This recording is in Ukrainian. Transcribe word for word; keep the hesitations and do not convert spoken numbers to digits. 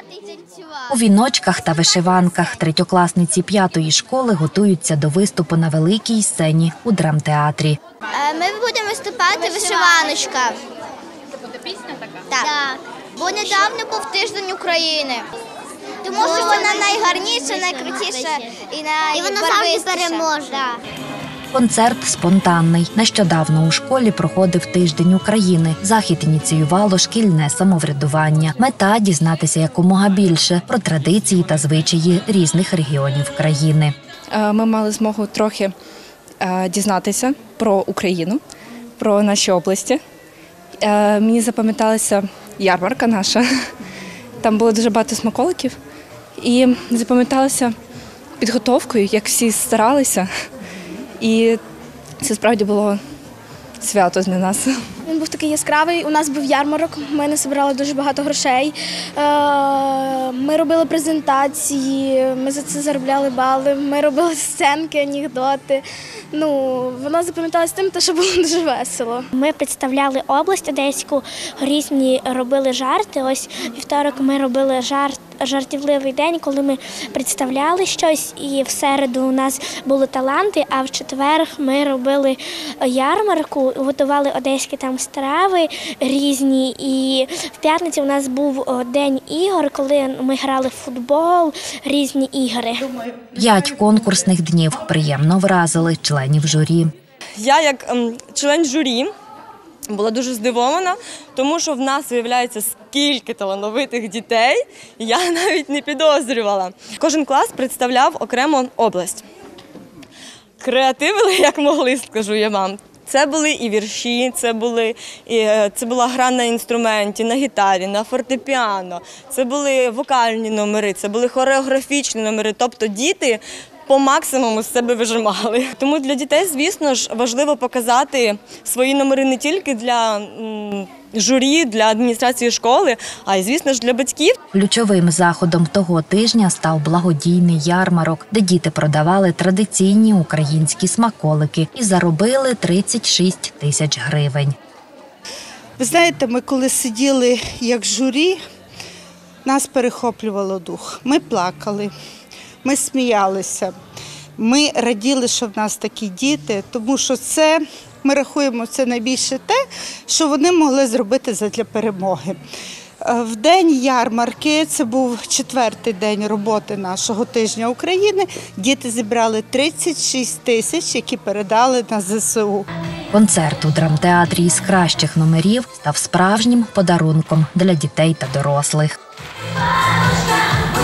У віночках та вишиванках третьокласниці п'ятої школи готуються до виступу на великій сцені у драмтеатрі. Ми будемо виступати «Вишиваночка». Це буде пісня така? Так. Бо недавно був тиждень України. Тому що вона найгарніша, найкрутіша і найбарвистіша. І вона завжди переможе. Концерт спонтанний. Нещодавно у школі проходив Тиждень України. Захід ініціювало шкільне самоврядування. Мета – дізнатися якомога більше про традиції та звичаї різних регіонів країни. Ми мали змогу трохи дізнатися про Україну, про наші області. Мені запам'яталася ярмарка наша. Там було дуже багато смаколиків. І запам'яталася підготовкою, як всі старалися. І це справді було свято для нас. Він був такий яскравий, у нас був ярмарок, ми назбирали дуже багато грошей. Ми робили презентації, ми за це заробляли бали, ми робили сценки, анекдоти. Ну, воно запам'яталося тим, що було дуже весело. Ми представляли область Одеську, різні робили жарти. Ось вівторок ми робили жарт. Жартівливий день, коли ми представляли щось, і в середу у нас були таланти, а в четвер ми робили ярмарку, готували одеські там страви різні. І в п'ятницю у нас був день ігор, коли ми грали в футбол, різні ігри. П'ять конкурсних днів приємно вразили членів журі. Я як член журі була дуже здивована, тому що в нас виявляється скільки талановитих дітей, я навіть не підозрювала. Кожен клас представляв окремо область. Креативили, як могли, скажу я вам. Це були і вірші, це, були, і, це була гра на інструменті, на гітарі, на фортепіано, це були вокальні номери, це були хореографічні номери, тобто діти по максимуму з себе вижимали. Тому для дітей, звісно ж, важливо показати свої номери не тільки для м, журі, для адміністрації школи, а й, звісно ж, для батьків. Ключовим заходом того тижня став благодійний ярмарок, де діти продавали традиційні українські смаколики і заробили тридцять шість тисяч гривень. Ви знаєте, ми коли сиділи як журі, нас перехоплювало дух. Ми плакали. Ми сміялися, ми раділи, що в нас такі діти, тому що це, ми рахуємо, це найбільше те, що вони могли зробити задля перемоги. В день ярмарки, це був четвертий день роботи нашого тижня України, діти зібрали тридцять шість тисяч, які передали на зе се у. Концерт у драмтеатрі із кращих номерів став справжнім подарунком для дітей та дорослих.